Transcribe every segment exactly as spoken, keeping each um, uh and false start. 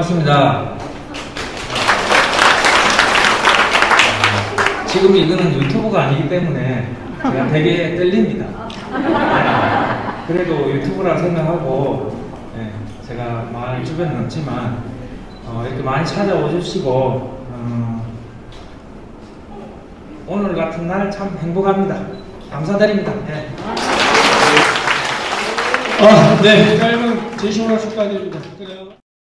반갑습니다. 지금 이거는 유튜브가 아니기 때문에 제가 되게 떨립니다. 그래도 유튜브라 생각하고 네, 제가 말 주변에 없지만 어, 이렇게 많이 찾아오 주시고 어, 오늘 같은 날 참 행복합니다. 감사드립니다. 네. 아, 네. 짧은 제시호라 축하드립니다. 그래요.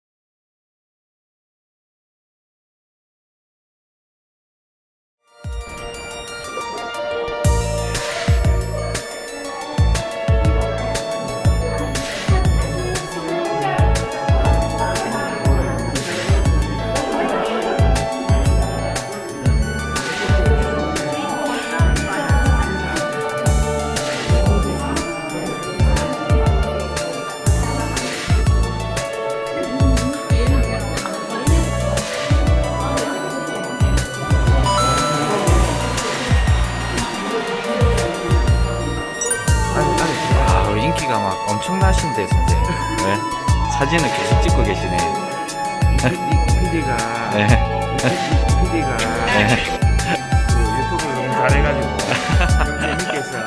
인기가 막 엄청나신데 선생님. 네? 사진을 계속 찍고 계시네. 피디가 네. 피디가 네. 그 유튜브를 너무 잘해가지고 좀 재밌게 해서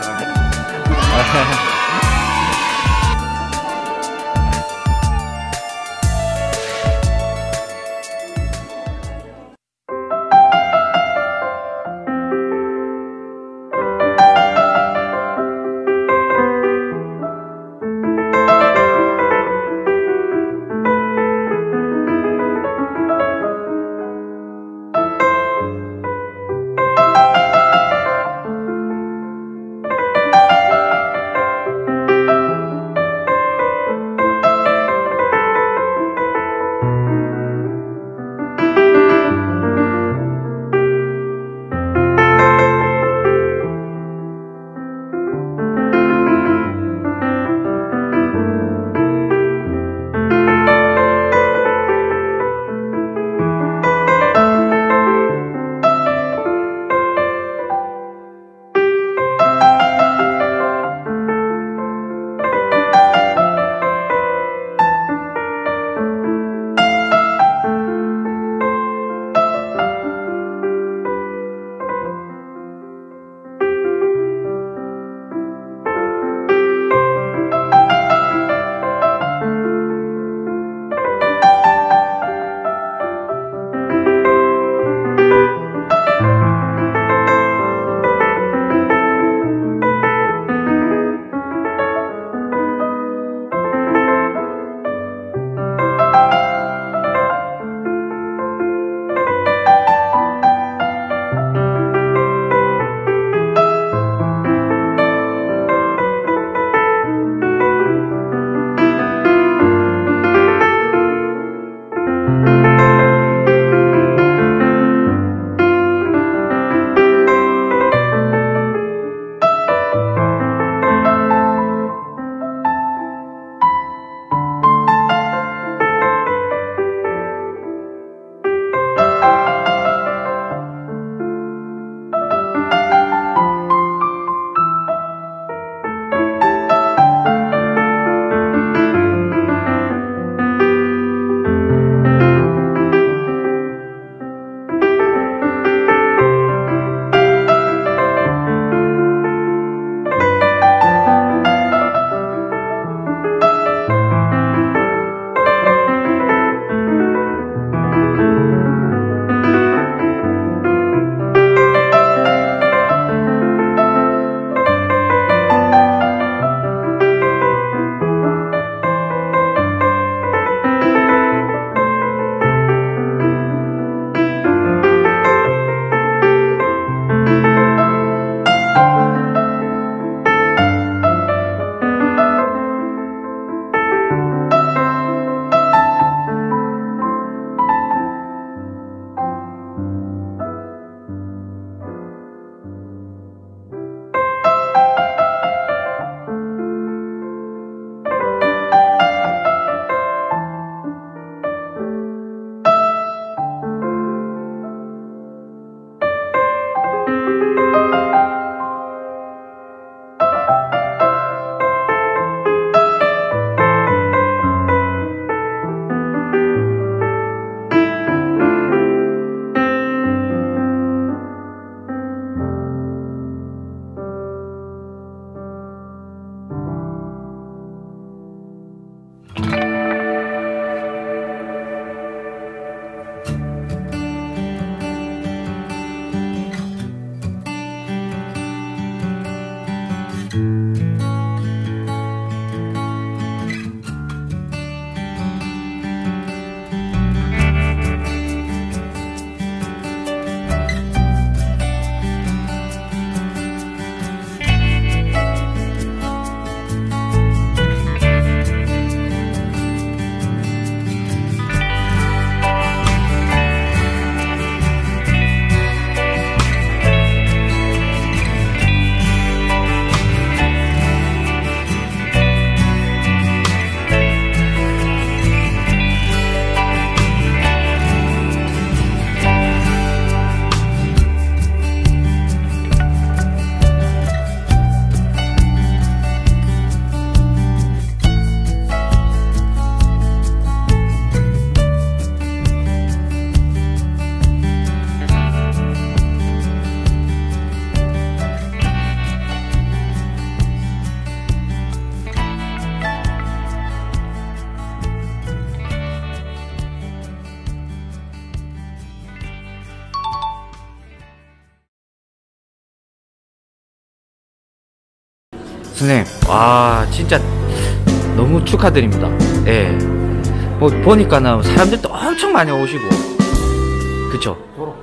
선생님, 와, 진짜 너무 축하드립니다. 예. 뭐, 보니까는 사람들도 엄청 많이 오시고. 그쵸? 졸업,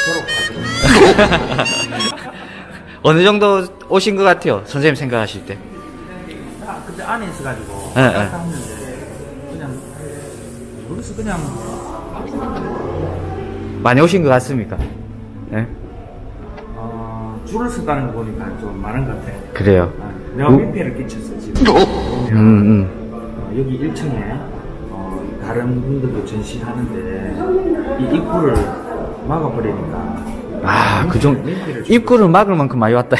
졸업하죠. 어느 정도 오신 것 같아요, 선생님 생각하실 때? 아, 그때 안에 있어가지고. 예, 예. 했는데, 그냥, 모르겠어, 그냥. 많이 오신 것 같습니까? 예? 어, 줄을 서다는 거 보니까 좀 많은 것 같아. 그래요. 아, 내가 어? 민폐를 끼쳤어, 지금. 음, 음. 어, 여기 일 층에 어, 다른 분들도 전시하는데 이 입구를 막아버리니까 아, 그 정도. 민폐를 주고 입구를 막을 만큼 많이 왔다.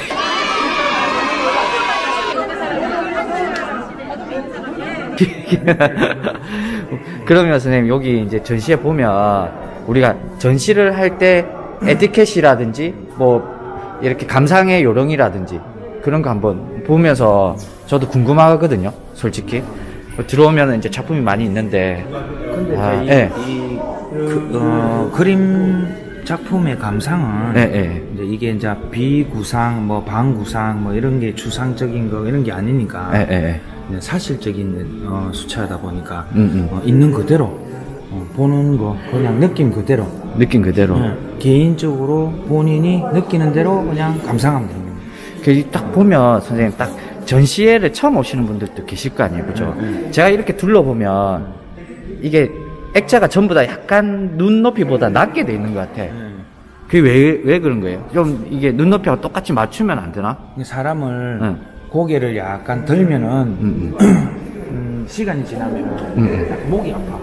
그러면 선생님, 여기 이제 전시에 보면 우리가 전시를 할 때 에티켓이라든지 뭐 이렇게 감상의 요령이라든지 그런 거 한번 보면서 저도 궁금하거든요, 솔직히. 들어오면 이제 작품이 많이 있는데. 근데 아, 이, 예. 이 그, 어, 그림 작품의 감상은 예, 예. 이제 이게 이제 비구상, 뭐 방구상, 뭐 이런 게 추상적인 거 이런 게 아니니까 예, 예. 그냥 사실적인 어, 수채하다 보니까 음, 음. 어, 있는 그대로 어, 보는 거 그냥 느낌 그대로 느낌 그대로. 예, 개인적으로 본인이 느끼는 대로 그냥 감상하면 됩니다. 그 딱 보면 선생님 딱 전시회를 처음 오시는 분들도 계실 거 아니에요, 그죠? 음, 제가 이렇게 둘러보면 이게 액자가 전부 다 약간 눈높이보다 낮게 돼 있는 것 같아. 음. 그게 왜, 왜 그런 거예요? 좀 이게 눈높이하고 똑같이 맞추면 안 되나? 사람을 응. 고개를 약간 들면은 음, 음, 시간이 지나면 음. 약간 목이 아파.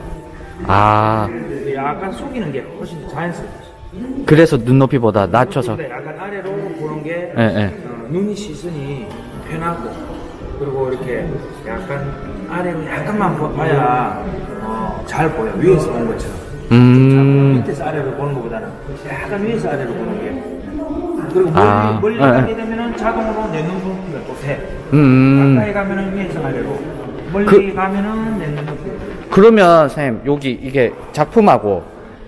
아, 약간 숙이는 게 훨씬 더 자연스럽죠. 그래서 눈높이보다 낮춰서. 근데 약간 아래로 보는 게 예, 예. 어, 눈이 시선이 편하고 그리고 이렇게 약간 아래로 약간만 봐- 봐야 어, 잘 보여. 위에서 보는 것처럼. 음. 밑에서 아래로 보는 것보다는 약간 위에서 아래로 보는 게. 그리고 멀리, 아, 멀리 예, 가게 예. 되면은 자동으로 내 눈높이가 또 돼. 음. 가까이 가면은 위에서 아래로. 멀리 그- 가면은 내 눈높이. 그러면 선생님 여기 이게 작품하고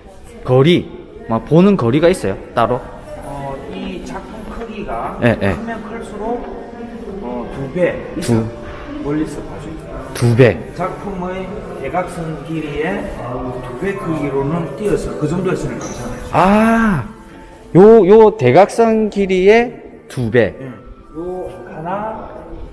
거리, 막 보는 거리가 있어요? 따로? 어, 이 작품 크기가 예, 예. 크면 클수록 어, 두 배 이상 멀리서 봐줄 수 있다. 두 배. 작품의 대각선 길이의 두 배 크기로는 띄어서 그 정도에서는 괜찮아요. 아, 요, 요 대각선 길이의 두 배. 예. 요 하나,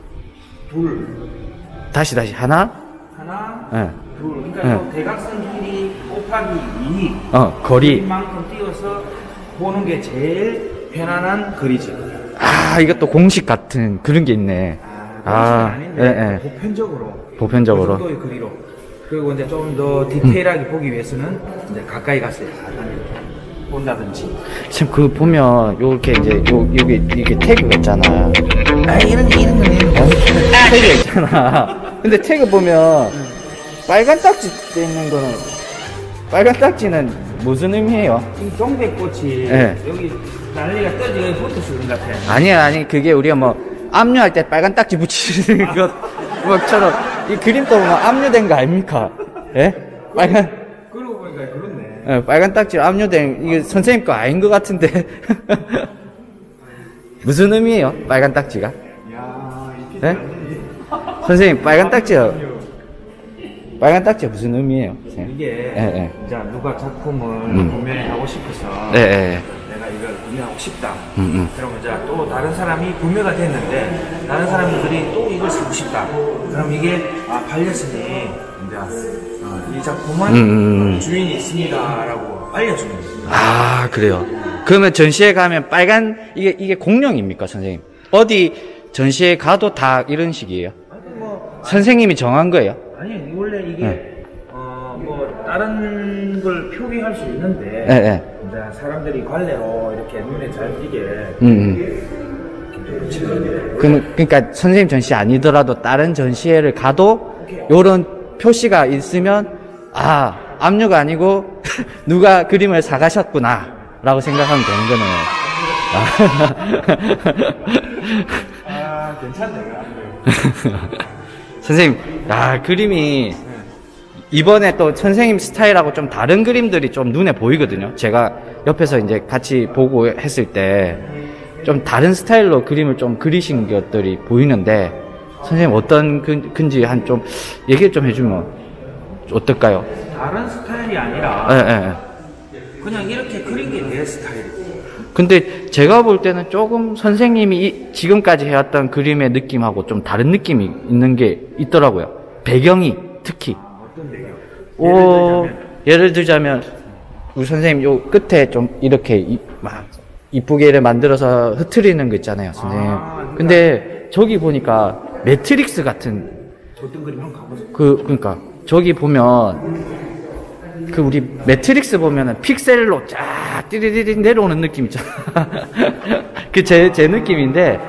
둘, 다시, 다시. 하나? 하나, 예. 둘. 그러니까 예. 요 대각선 길이 곱하기 이. 어, 거리. 만큼 띄어서 보는 게 제일 편안한 거리지. 아, 이것도 공식 같은 그런 게 있네. 아, 아, 아닌데 예, 예. 보편적으로. 보편적으로. 그 정도의 거리로. 그리고 이제 좀 더 디테일하게 보기 위해서는 이제 가까이 가서 약간 이렇게 본다든지. 참, 그 보면, 요렇게 이제, 요, 여기, 이게 태그가 있잖아. 아, 이런 게 이런 거네. 태그가 있잖아. 근데 태그 보면, 빨간 딱지 떼 있는 거는, 빨간 딱지는 무슨 의미예요? 이 동백꽃이 예. 여기 난리가 떠지 여기 붙어서 그런 것 같아. 아니야, 아니, 그게 우리가 뭐, 압류할 때 빨간 딱지 붙이는 것, 것처럼, 이 그림도 보면 압류된 거 아닙니까? 예? 빨간, 그러고 보니까 그렇네. 예, 빨간 딱지 압류된, 이게 선생님 거 아닌 것 같은데. 무슨 의미예요? 빨간 딱지가? 야, 이 예? 선생님, 빨간 딱지가, 빨간 딱지가 무슨 의미예요? 선생님? 이게 예, 예. 이제 누가 작품을 음. 구매하고 싶어서 예, 예. 내가 이걸 구매하고 싶다. 음, 음. 그러면 이제 또 다른 사람이 구매가 됐는데 다른 사람들이 또 이걸 사고 싶다. 그럼 이게 아 팔렸으니 이제 어, 이 작품은 음, 음, 음. 주인이 있습니다라고 알려주는 거예요. 아, 그래요. 그러면 전시회 가면 빨간, 이게, 이게 공룡입니까, 선생님? 어디 전시회 가도 다 이런 식이에요? 아니 뭐 선생님이 정한 거예요? 아니 원래 이게 네. 어뭐 다른 걸 표기할 수 있는데 예, 예. 이제 사람들이 관례로 이렇게 눈에 잘 띄게 음, 음. 이렇게 붙이는 그럼, 그러니까 선생님 전시 아니더라도 다른 전시회를 가도 요런 표시가 있으면, 아, 압류가 아니고 누가 그림을 사가셨구나. 라고 생각하면 되는 거네요. 아 괜찮네 그래. 선생님, 아, 그림이 이번에 또 선생님 스타일하고 좀 다른 그림들이 좀 눈에 보이거든요. 제가 옆에서 이제 같이 보고 했을 때 좀 다른 스타일로 그림을 좀 그리신 것들이 보이는데, 선생님 어떤 근, 근지 한 좀 얘기 좀 해주면 어떨까요? 다른 스타일이 아니라 예, 예. 그냥 이렇게 그린 게 내 스타일이지. 근데 제가 볼 때는 조금 선생님이 이, 지금까지 해왔던 그림의 느낌하고 좀 다른 느낌이 있는 게 있더라고요. 배경이 특히. 어떤 배경? 오, 예를 들자면 우리 선생님 요 끝에 좀 이렇게 이, 막 이쁘게를 만들어서 흐트리는 거 있잖아요, 선생님. 아, 그러니까 근데 저기 보니까 매트릭스 같은 어떤 그림 한번 가보세요. 그 그러니까 저기 보면 그 우리 매트릭스 보면은 픽셀로 쫙 띠리리리 내려오는 느낌 있잖아. 그 제 제 느낌인데.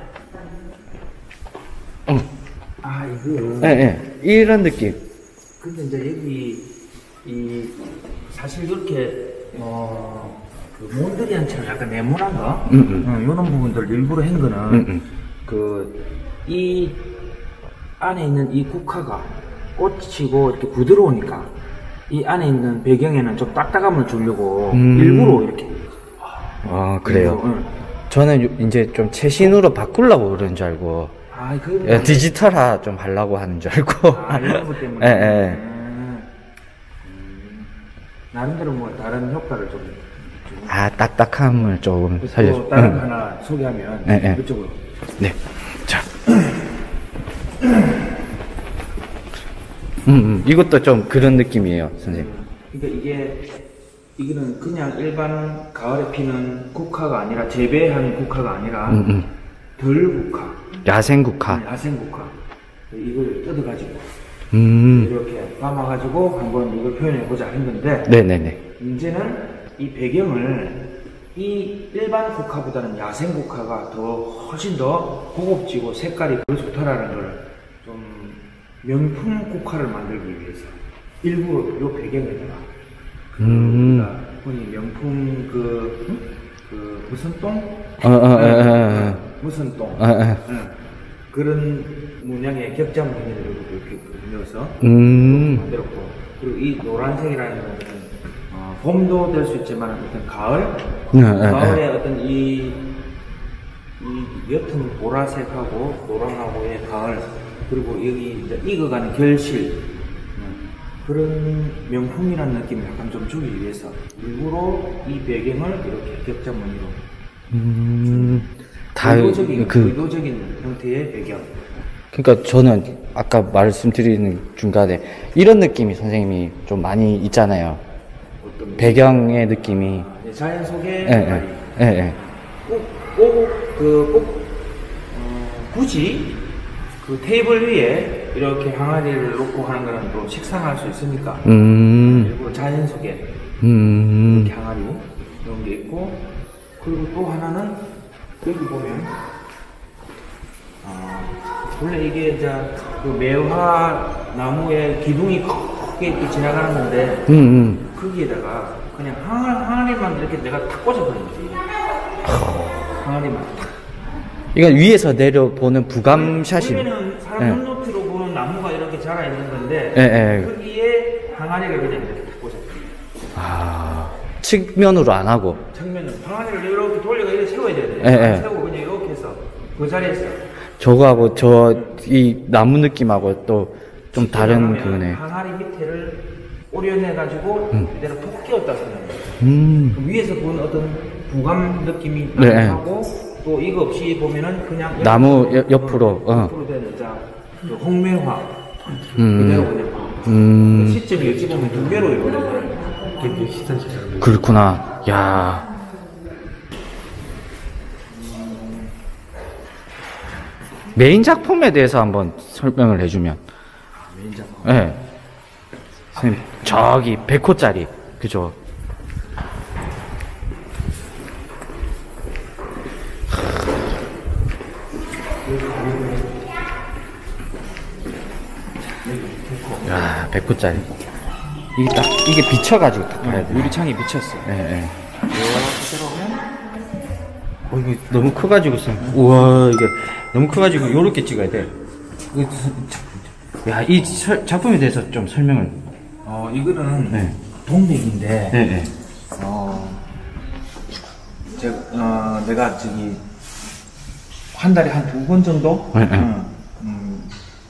어. 아 이거. 예, 예. 이런 느낌. 근데 이제 여기 이 사실 이렇게 어그 몬드리안처럼 약간 네모난 거, 음, 음. 어, 이런 부분들 일부러 한 거는 음, 음. 그 이 안에 있는 이 국화가 꽂히고 이렇게 부드러우니까 이 안에 있는 배경에는 좀 딱딱함을 주려고 음. 일부러 이렇게. 아, 그래요. 일부러, 응. 저는 요- 이제 좀 최신으로 바꾸려고 그러는 줄 알고. 아, 그 예, 디지털화 좀 하려고 하는 줄 알고. 아, 이런 것 때문에. 예, 예. 음. 음. 나름대로 뭐 다른 효과를 좀. 주고. 아, 딱딱함을 조금 그래서 살려줘. 또 다른 응. 거 하나 소개하면 예, 예. 이쪽으로. 네. 자. 음, 음, 이것도 좀 그런 느낌이에요, 선생님. 그러니까 이게 이거는 그냥 일반 가을에 피는 국화가 아니라 재배한 국화가 아니라 음, 음. 덜 국화, 야생국화. 야생 국화. 이걸 뜯어가지고 음. 이렇게 감아가지고 한번 이걸 표현해보자 한 건데 네네네. 문제는 이 배경을 이 일반 국화보다는 야생 국화가 더 훨씬 더 고급지고 색깔이 더 좋다라는 걸 좀 명품 국화를 만들기 위해서 일부러 이 배경에다가 음. 우리가 흔히 명품 그, 그 무슨 똥? 어, 어, 어, 어, 어. 무슨 똥? 어, 어. 응. 그런 문양의 격자 무늬를 이렇게 넣어서 음. 만들었고, 그리고 이 노란색이라는 것은 어, 봄도 될 수 있지만 어떤 가을, 네, 네, 가을의 어떤 이, 이 옅은 보라색하고 노랑하고의 가을, 그리고 여기 이제 익어가는 결실, 음, 그런 명품이라는 느낌을 약간 좀 주기 위해서 일부러 이 배경을 이렇게 격자 무늬로 음. 다, 의도적인, 그, 의도적인 형태의 배경. 그러니까 저는 아까 말씀드리는 중간에 이런 느낌이 선생님이 좀 많이 있잖아요. 어떤 배경의 느낌이. 네, 자연 속에 예, 예, 예, 예. 꼭, 꼭, 그, 꼭, 어, 굳이 그 테이블 위에 이렇게 항아리를 놓고 하는 거는 또 식상할 수 있으니까. 음, 일부러 자연 속에 음, 이렇게 항아리 이런 게 있고, 그리고 또 하나는 여기 보면, 어, 원래 이게 이제 그 매화 나무에 기둥이 크게 이렇게 지나가는 건데, 음, 음. 거기에다가 그냥 항아, 항아리만 이렇게 내가 탁 꽂아버린 거지. 항아리만 탁. 이건 위에서 내려보는 부감샷이. 원래는 사람 예. 눈높이로 보는 나무가 이렇게 자라 있는 건데, 예, 예. 거기에 항아리를 그냥 이렇게 탁 꽂아버린 거지. 아, 측면으로 안 하고. 정면은 항아리를 이렇게 돌려가 이렇게 세워야 돼. 예, 예. 세우고 그냥 이렇게 해서 그 자리에서. 저거하고 저, 이 나무 느낌하고 또 좀 다른 그거네. 항아리 밑에를 오려내가지고 음. 이대로 톡 끼웠다 생각해. 음, 그 위에서 보는 어떤 부감 느낌이 네. 나고 또 이거 없이 보면은 그냥 나무 옆- 옆으로, 어. 옆으로 된 자, 그 홍매화 음. 그대로 그냥 음, 시점이 어찌 보면 두 배로 이거든요. 굉장히 시선처럼. 그렇구나. 야. 메인 작품에 대해서 한번 설명을 해주면. 메인 작품. 예. 네. 선생님, 저기 백 호짜리. 그죠? 야, 백 호짜리. 이게 딱, 이게 비쳐가지고 딱 봐야 돼. 유리창이 비쳤어. 예, 예. 이렇게 보면 어, 이거 너무 커가지고, 선 우와, 이거 너무 커가지고, 요렇게 찍어야 돼. 이거 참- 야, 이 설- 작품에 대해서 좀 설명을. 어 이거는 네. 동맥인데 네, 네. 어, 제, 어, 내가 저기, 한 달에 한 두 번 정도? 네, 네. 응, 음,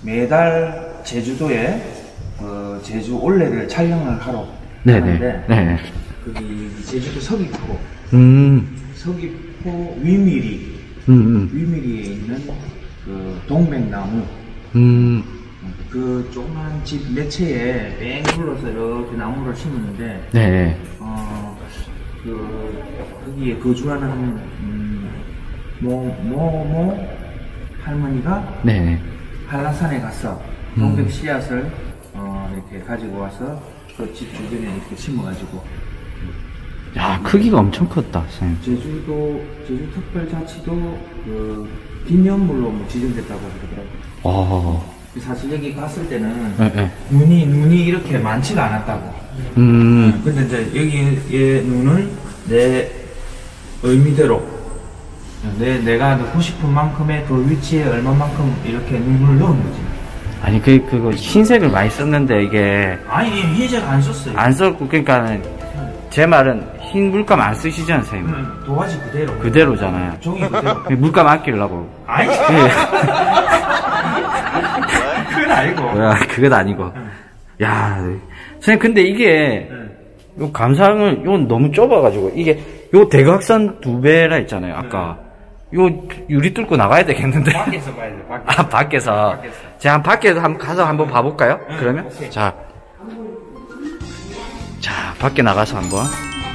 매달 제주도에 그 제주 올레를 촬영을 하러 네네. 가는데 네. 거기 제주도 서귀포 음. 서귀포 위미리 음. 음. 위미리에 있는 그 동백나무 음. 그 조그만 집 몇 채에 뺑 둘러서 이렇게 나무를 심었는데 네. 어, 그 거기에 거주하는 음, 뭐뭐뭐 할머니가 네. 한라산에 가서 음. 동백 씨앗을 어, 이렇게 가지고 와서 그 집 주변에 이렇게 심어가지고 야, 크기가 엄청 컸다, 선생님. 제주도 제주특별자치도 그 기념물로 뭐 지정됐다고 그러더라고요. 와. 사실 여기 갔을 때는 네, 네. 눈이 눈이 이렇게 많지가 않았다고. 음. 근데 이제 여기의 눈은 내 의미대로 내 내가 넣고 싶은 만큼의 그 위치에 얼마만큼 이렇게 눈을 넣은 거지. 아니, 그, 그거 흰색을 많이 썼는데, 이게. 아니 흰색 안 썼어요. 안 썼고, 그러니까는, 제 말은 흰 물감 안 쓰시잖아요, 선생님. 응, 도화지 그대로. 그대로잖아요. 종이 그대로. 물감 아끼려고. 아니. 예. 그건 아니고. 야, 그건 아니고. 야, 선생님, 근데 이게, 요 감상을, 요건 너무 좁아가지고, 이게, 요 대각선 두 배라 했잖아요, 아까. 요 유리 뚫고 나가야 되겠는데. 밖에서 봐야 돼. 밖에서. 아, 밖에서. 밖에서. 제가 밖에서 한번 가서 한번 봐볼까요? 응, 그러면? 오케이. 자. 자, 밖에 나가서 한번.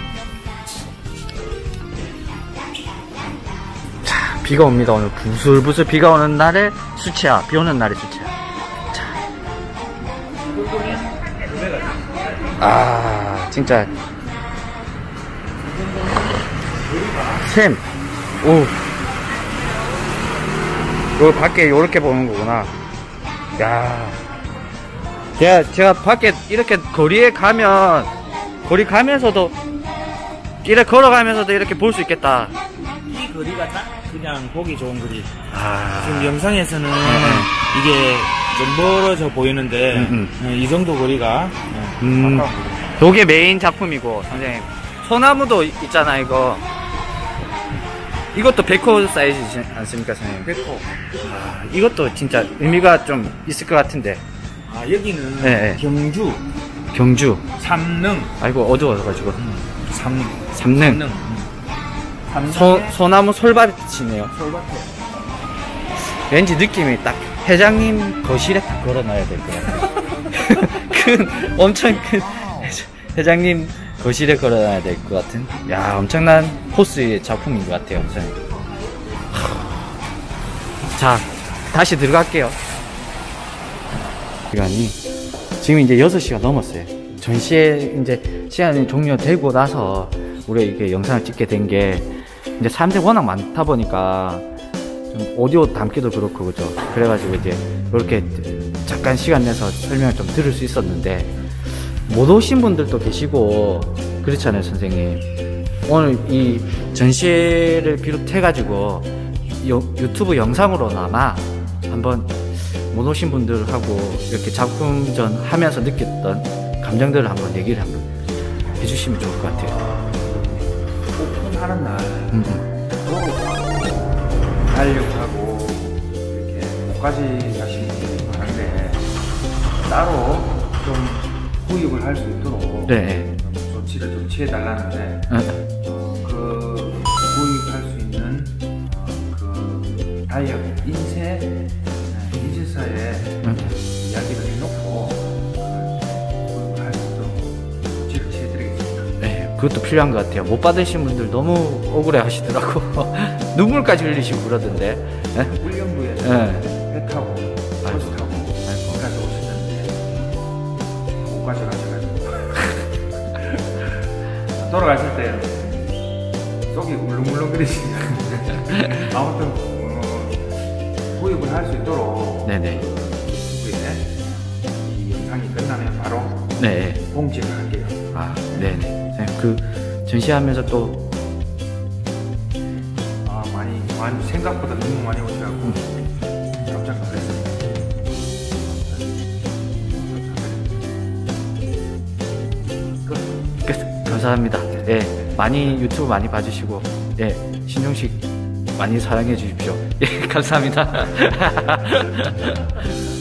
자, 비가 옵니다. 오늘 부슬부슬 비가 오는 날에 수채화. 비 오는 날에 수채화. 자. 아, 진짜. 샘. 오. 요 밖에 요렇게 보는 거구나. 야. 제가, 제가 밖에 이렇게 거리에 가면, 거리 가면서도, 이렇게 걸어가면서도 이렇게 볼 수 있겠다. 이 거리가 딱 그냥 보기 좋은 거리. 아. 지금 영상에서는 네. 이게 좀 멀어져 보이는데 음, 네, 이 정도 거리가 네, 음. 가까운 거리. 요게 메인 작품이고, 선생님. 소나무도 있잖아, 이거. 이것도 백호 사이즈지 않습니까, 선생님? 백호. 아, 이것도 진짜 의미가 좀 있을 것 같은데. 아 여기는 네, 네. 경주, 경주. 삼능, 아이고, 어두워서가지고. 삼, 삼능. 삼능. 삼능. 소, 소나무 솔밭이네요. 솔밭에. 왠지 느낌이 딱 회장님 거실에 딱 걸어놔야 될 것 같아요. 큰, 엄청 큰 회장님 거실에 걸어놔야 될 것 같은. 야, 엄청난 코스의 작품인 것 같아요, 선생님. 자, 다시 들어갈게요. 시간이 지금 이제 여섯 시가 넘었어요. 전시회 이제 시간이 종료되고 나서 우리가 이렇게 영상을 찍게 된 게 이제 사람들이 워낙 많다 보니까 좀 오디오 담기도 그렇고 그죠. 그래가지고 이제 이렇게 잠깐 시간 내서 설명을 좀 들을 수 있었는데 못 오신 분들도 계시고 그렇잖아요, 선생님. 오늘 이 전시회를 비롯해가지고 유튜브 영상으로나마 한번 못 오신 분들하고 이렇게 작품전 하면서 느꼈던 감정들을 한번 얘기를 한번 해주시면 좋을 것 같아요. 오픈하는 날 음, 음. 도로 달력하고 이렇게 목까지 가시는 분들이 많은데 따로 좀 구입을 할 수 있도록 네. 좀 조치를 좀 취해달라는데 어, 어, 그 구입할 수 있는 어, 그 다이어 인쇄 네, 인쇄사에 어. 이야기를 해놓고 그 구입을 할 수 있도록 조치를 취해드리겠습니다. 네, 그것도 필요한 것 같아요. 못 받으신 분들 너무 억울해 하시더라고. 눈물까지 흘리시고 그러던데. 네? 훈련부에 네. 배 타고 버스 타고 거기까지 오시는데 못 가져가셔가지고 돌아가실 때 속이 울렁울렁거리시니까 아무튼 어, 구입을 할 수 있도록 네네. 유튜브에 이 영상이 끝나면 바로 네. 공지를 할게요. 아, 네네. 선생님, 그 전시하면서 또 아 많이 많이 생각보다 너무 많이 오시라고 깜짝 놀랐어요. 끝. 감사합니다. 예, 많이 유튜브 많이 봐주시고, 예, 신종식 많이 사랑해 주십시오. 예, 감사합니다.